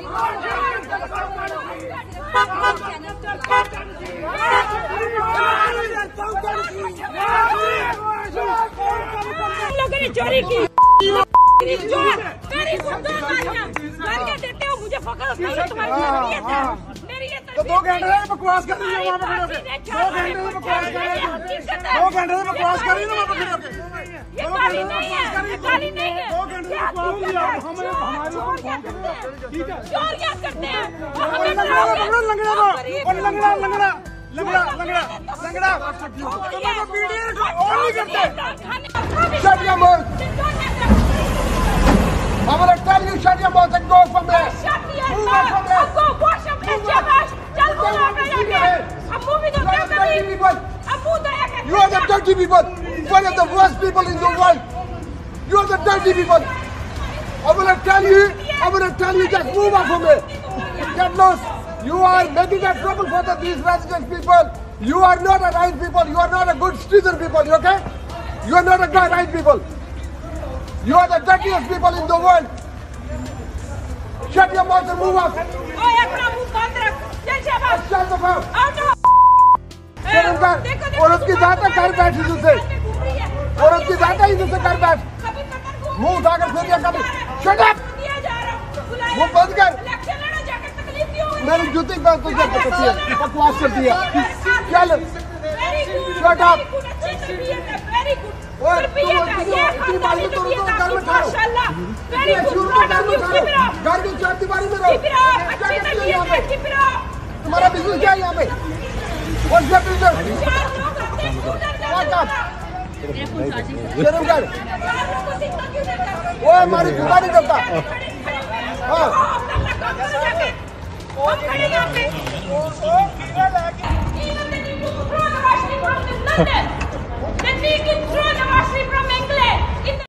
लोगों ने चोरी की, देते हो मुझे फकत तुम्हारी तो 2 घंटे बकवास कर रही है वहाँ पे, 2 घंटे से बकवास कर रही है, 2 घंटे से बकवास कर रही है वहाँ पे खड़े होके। ये गाली नहीं है, गाली नहीं है। 2 घंटे से बकवास चोर क्या करते हैं? लंगड़ा तुम्हारा वीडियो ऑन नहीं करते। Shut your mouth. I'm gonna tell you shut your mouth and go from there. Move out from there. Go wash your hands. You are the dirty people. One of the worst people in the world. You are the dirty people. I'm gonna tell you just move out from there. Get lost. You are making a trouble for these resident people. You are not a right people. You are not a good citizen people. You okay? You are not a good right people. You are the dirtiest people in the world. Shut your mouth and move out. Shut the mouth. औरत की जात है घर बैठ इधर औरत की जात है इधर से घर बैठ मुंह उठाकर फिर या कभी शट अप मुंह बंद कर मेरी जूती पे तुझे बकवास कर दिया चल शट अप घर की 4 दीवारी में रहो तुम्हारा बिजनेस क्या है यहाँ पे What's your business? What up? शर्मगार वो हमारी जुबान नहीं करता हाँ